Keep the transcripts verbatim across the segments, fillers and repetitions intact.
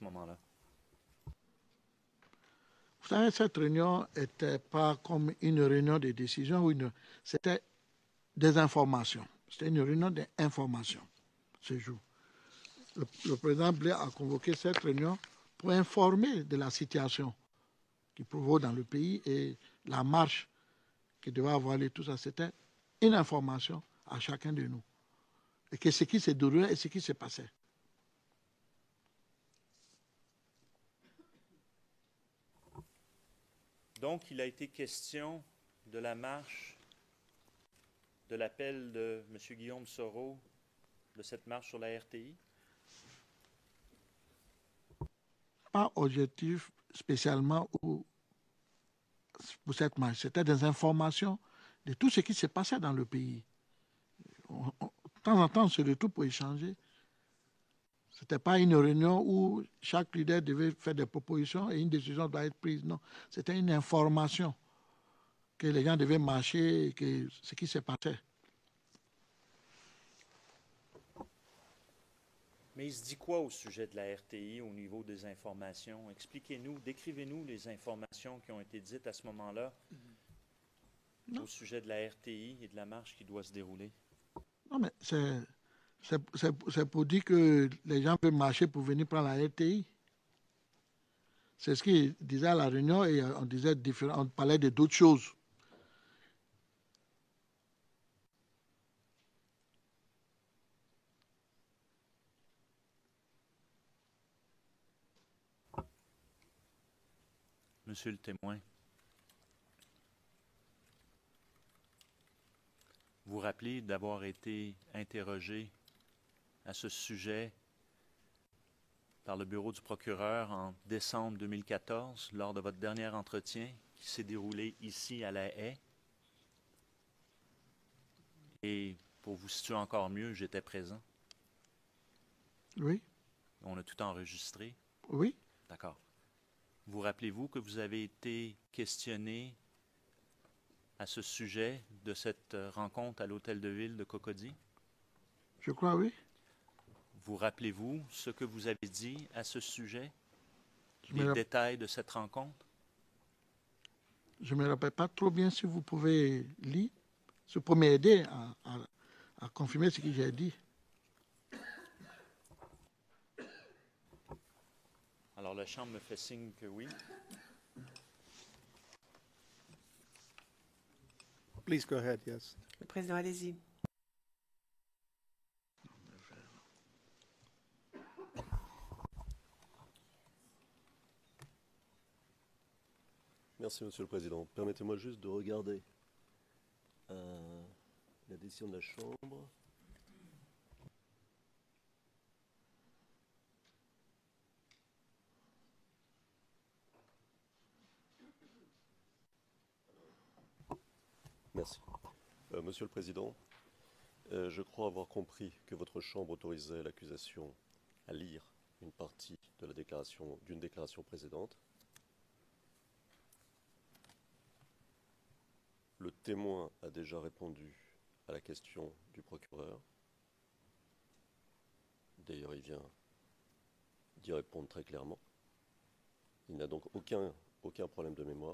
ce moment-là? Vous savez, cette réunion n'était pas comme une réunion de décision, une... c'était des informations. C'était une réunion d'information ce jour. Le, le président Blair a convoqué cette réunion pour informer de la situation qui provoque dans le pays et la marche qui devait avoir lieu, tout ça. C'était une information à chacun de nous. Et que ce qui s'est déroulé et ce qui s'est passé. Donc, il a été question de la marche, de l'appel de M. Guillaume Soro, de cette marche sur la R T I? Pas objectif spécialement pour cette marche. C'était des informations de tout ce qui s'est passé dans le pays. On, on, de temps en temps, on se retrouve pour échanger. Ce n'était pas une réunion où chaque leader devait faire des propositions et une décision doit être prise. Non, c'était une information que les gens devaient marcher et que ce qui s'est passé. Mais il se dit quoi au sujet de la R T I au niveau des informations? Expliquez-nous, décrivez-nous les informations qui ont été dites à ce moment-là au sujet de la R T I et de la marche qui doit se dérouler. Non, mais c'est, c'est, c'est, c'est pour dire que les gens peuvent marcher pour venir prendre la R T I. C'est ce qu'il disait à la réunion et on disait différent, on parlait de d'autres choses. Monsieur le témoin, vous rappelez d'avoir été interrogé à ce sujet par le bureau du procureur en décembre deux mille quatorze lors de votre dernier entretien qui s'est déroulé ici à La Haye. Et pour vous situer encore mieux, j'étais présent. Oui. On a tout enregistré. Oui. D'accord. Vous rappelez-vous que vous avez été questionné à ce sujet de cette rencontre à l'hôtel de ville de Cocody? Je crois, oui. Vous rappelez-vous ce que vous avez dit à ce sujet? Je Les me... détails de cette rencontre? Je ne me rappelle pas trop bien, si vous pouvez lire. Ça peut m'aider à, à, à confirmer ce que j'ai dit. Alors, la Chambre me fait signe que oui. Please go ahead, yes. Le président, allez-y. Merci, Monsieur le Président. Permettez-moi juste de regarder euh, la décision de la Chambre. Merci. Euh, Monsieur le Président, euh, je crois avoir compris que votre Chambre autorisait l'accusation à lire une partie de la déclaration, d'une déclaration précédente. Le témoin a déjà répondu à la question du procureur. D'ailleurs, il vient d'y répondre très clairement. Il n'a donc aucun, aucun problème de mémoire.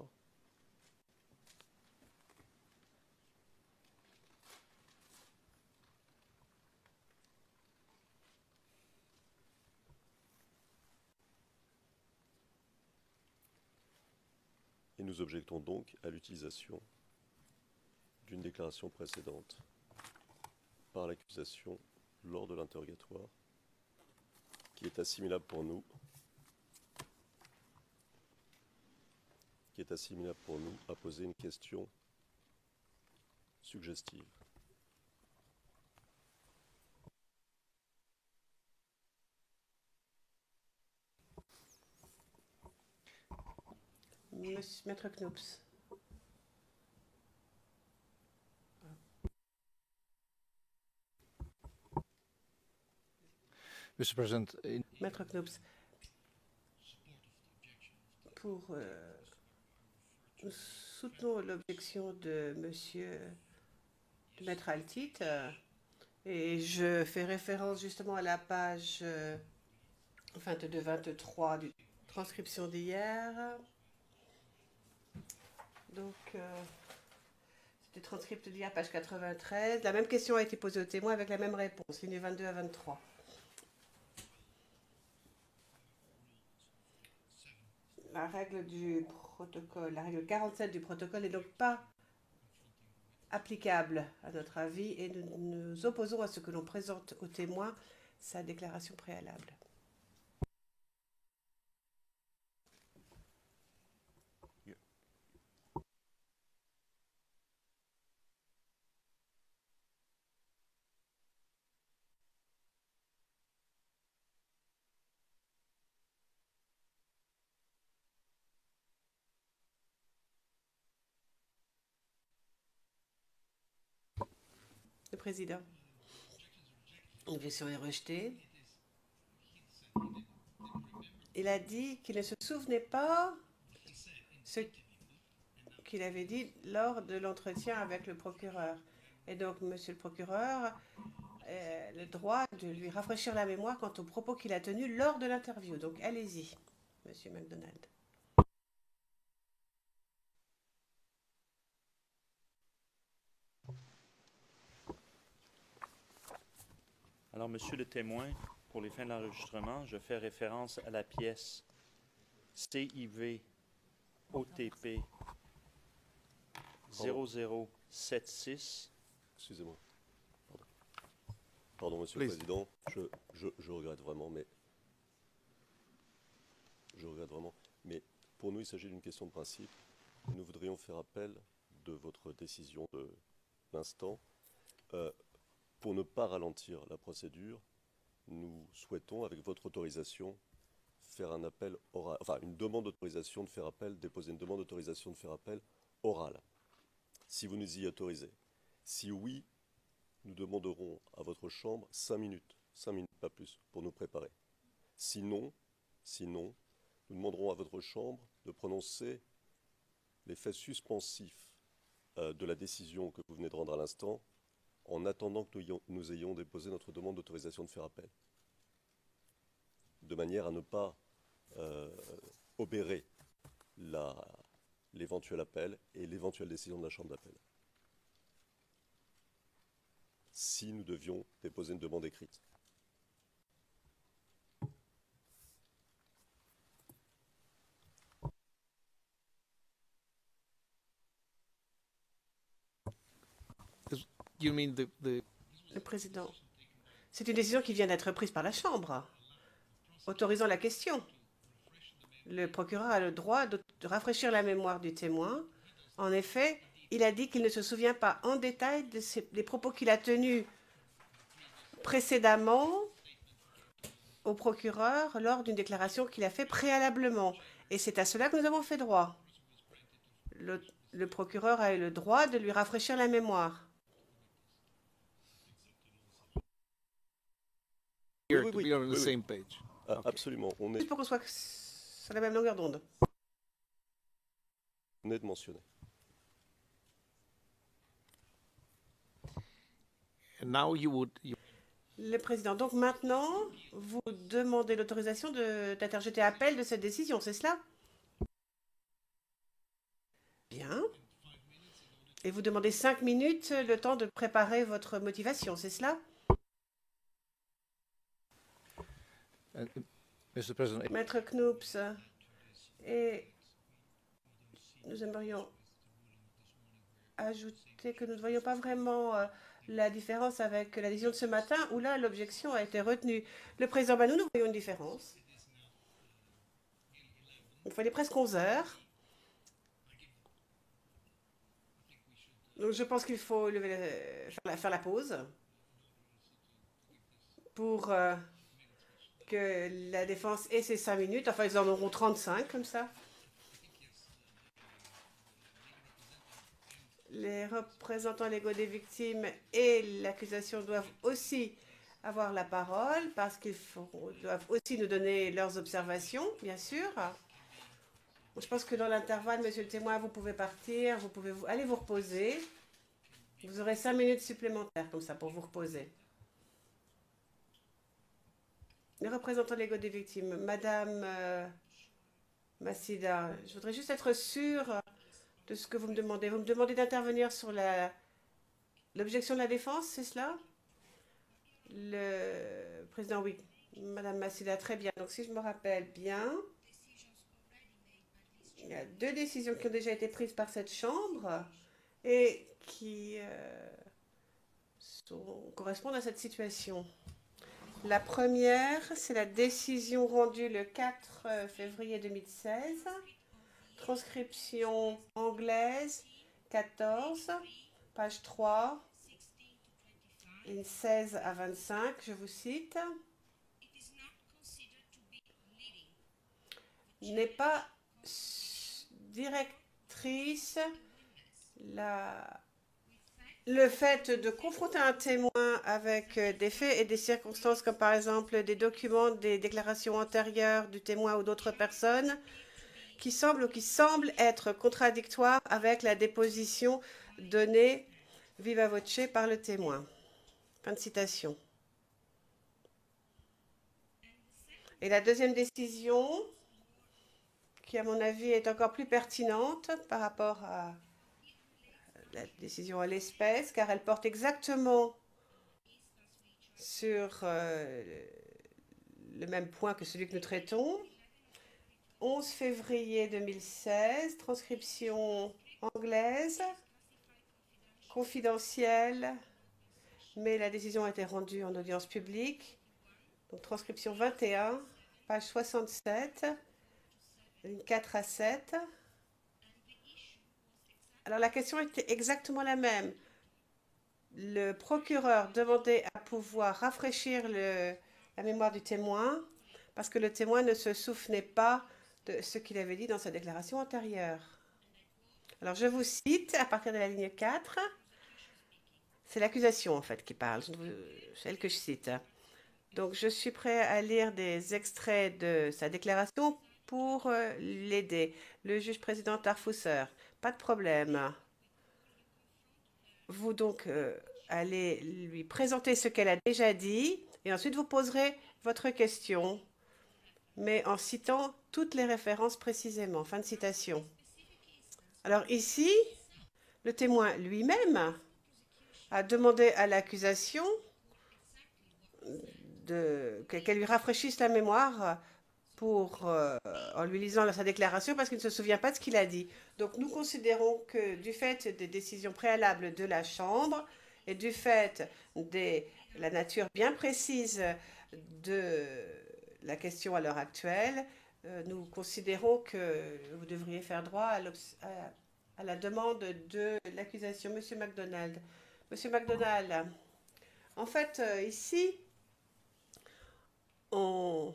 Et nous objectons donc à l'utilisation d'une déclaration précédente par l'accusation lors de l'interrogatoire, qui est assimilable pour nous, qui est assimilable pour nous à poser une question suggestive. Monsieur Maître Knops. Mister President, in... Maître Knops, pour euh, nous soutenons l'objection de Monsieur de Maître Altit euh, et je fais référence justement à la page euh, vingt-deux vingt-trois du transcription d'hier. Donc, euh, c'était transcript d'hier, page quatre-vingt-treize. La même question a été posée au témoin avec la même réponse, ligne vingt-deux à vingt-trois. La règle du protocole, la règle quarante-sept du protocole n'est donc pas applicable à notre avis et nous nous opposons à ce que l'on présente au témoin sa déclaration préalable. Le président. L'objection est rejetée. Il a dit qu'il ne se souvenait pas ce qu'il avait dit lors de l'entretien avec le procureur. Et donc, monsieur le procureur a le droit de lui rafraîchir la mémoire quant aux propos qu'il a tenus lors de l'interview. Donc, allez-y, monsieur MacDonald. Alors, monsieur le témoin, pour les fins de l'enregistrement, je fais référence à la pièce C I V O T P zéro zéro sept six. Excusez-moi. Pardon. Pardon, monsieur Please. le Président. Je, je, je regrette vraiment, mais... Je regrette vraiment. Mais pour nous, il s'agit d'une question de principe. Nous voudrions faire appel de votre décision de l'instant. Euh, pour ne pas ralentir la procédure, nous souhaitons, avec votre autorisation, faire un appel oral, enfin une demande d'autorisation de faire appel, déposer une demande d'autorisation de faire appel orale, si vous nous y autorisez. Si oui, nous demanderons à votre chambre cinq minutes, cinq minutes, pas plus, pour nous préparer. Sinon, sinon, nous demanderons à votre chambre de prononcer les faits suspensifs euh, de la décision que vous venez de rendre à l'instant, en attendant que nous ayons, nous ayons déposé notre demande d'autorisation de faire appel, de manière à ne pas euh, obérer l'éventuel appel et l'éventuelle décision de la chambre d'appel, si nous devions déposer une demande écrite. You mean the, the Le président. C'est une décision qui vient d'être prise par la Chambre, autorisant la question. Le procureur a le droit de rafraîchir la mémoire du témoin. En effet, il a dit qu'il ne se souvient pas en détail de ses, des propos qu'il a tenus précédemment au procureur lors d'une déclaration qu'il a fait préalablement. Et c'est à cela que nous avons fait droit. Le, le procureur a eu le droit de lui rafraîchir la mémoire. here oui, to oui, be on the oui, oui. same page? Ah, Okay. absolument, on est, Juste pour qu'on soit sur la même longueur d'onde. on est de mentionner. And now you would you, Le président, donc maintenant, vous demandez l'autorisation de- d'interjeter appel de cette décision, c'est cela? Bien. Et vous demandez cinq minutes, le temps de préparer votre motivation, c'est cela? uh, Mister President, Maître Knoops, et nous aimerions ajouter que nous ne voyons pas vraiment euh, la différence avec la décision de ce matin où là l'objection a été retenue. Le président, ben, nous, nous voyons une différence. Il fallait presque onze heures. Donc je pense qu'il faut lever la- faire, la, faire la pause pour euh, que la défense ait ses cinq minutes. Enfin, ils en auront trente-cinq comme ça. Les représentants légaux des victimes et l'accusation doivent aussi avoir la parole parce qu'ils faut- doivent aussi nous donner leurs observations, bien sûr. Je pense que dans l'intervalle, monsieur le témoin, vous pouvez partir, vous pouvez vous, aller vous reposer. Vous aurez cinq minutes supplémentaires comme ça pour vous reposer. Les représentants légaux des victimes. Madame euh, Massida, je voudrais juste être sûre de ce que vous me demandez. Vous me demandez d'intervenir sur la l'objection de la défense, c'est cela? Le président, oui. Madame Massida, très bien. Donc, si je me rappelle bien, il y a deux décisions qui ont déjà été prises par cette Chambre et qui euh, sont, correspondent à cette situation. La première, c'est la décision rendue le quatre février deux mille seize, transcription anglaise quatorze, page trois, ligne seize à vingt-cinq, je vous cite. N'est pas directrice la... le fait de confronter un témoin avec des faits et des circonstances comme par exemple des documents, des déclarations antérieures du témoin ou d'autres personnes qui semblent ou qui semblent être contradictoires avec la déposition donnée viva voce par le témoin. Fin de citation. Et la deuxième décision, qui à mon avis est encore plus pertinente par rapport à la décision à l'espèce, car elle porte exactement sur euh, le même point que celui que nous traitons. onze février deux mille seize, transcription anglaise, confidentielle, mais la décision a été rendue en audience publique. Donc, transcription vingt et un, page soixante-sept, ligne quatre à sept. Alors, la question était exactement la même. Le procureur demandait à pouvoir rafraîchir le, la mémoire du témoin parce que le témoin ne se souvenait pas de ce qu'il avait dit dans sa déclaration antérieure. Alors, je vous cite à partir de la ligne quatre. C'est l'accusation, en fait, qui parle, celle que je cite. Donc, je suis prêt à lire des extraits de sa déclaration pour euh, l'aider. Le juge président Tarfousser, pas de problème. Vous, donc, euh, allez lui présenter ce qu'elle a déjà dit et ensuite vous poserez votre question, mais en citant toutes les références précisément. Fin de citation. Alors ici, le témoin lui-même a demandé à l'accusation qu'elle lui rafraîchisse la mémoire pour, euh, en lui lisant sa déclaration parce qu'il ne se souvient pas de ce qu'il a dit. Donc nous considérons que du fait des décisions préalables de la Chambre et du fait de la nature bien précise de la question à l'heure actuelle, euh, nous considérons que vous devriez faire droit à, à, à la demande de l'accusation. Monsieur MacDonald. Monsieur MacDonald, en fait, euh, ici, on...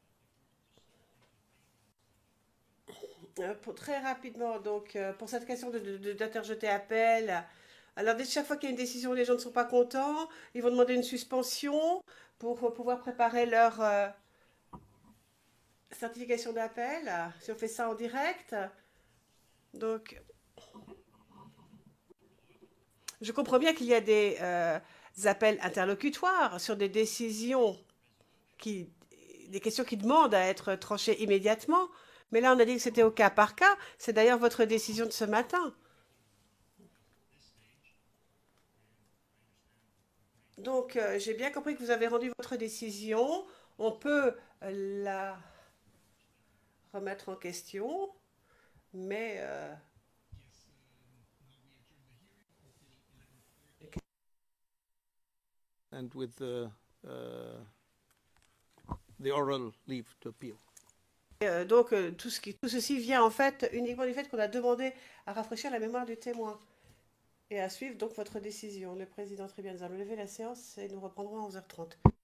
Pour, très rapidement, donc, euh, pour cette question d'interjeter appel, alors dès chaque fois qu'il y a une décision, les gens ne sont pas contents, ils vont demander une suspension pour pouvoir préparer leur euh, certification d'appel, si on fait ça en direct. Donc, je comprends bien qu'il y a des euh, appels interlocutoires sur des décisions, qui, des questions qui demandent à être tranchées immédiatement. Mais là, on a dit que c'était au cas par cas. C'est d'ailleurs votre décision de ce matin. Donc, euh, j'ai bien compris que vous avez rendu votre décision. On peut euh, la remettre en question, mais... Euh, And with the, uh, the oral leave to appeal. Euh, donc, euh, tout, ce qui, tout ceci vient en fait uniquement du fait qu'on a demandé à rafraîchir la mémoire du témoin et à suivre donc votre décision. Le président Tribian, nous allons lever la séance et nous reprendrons à onze heures trente.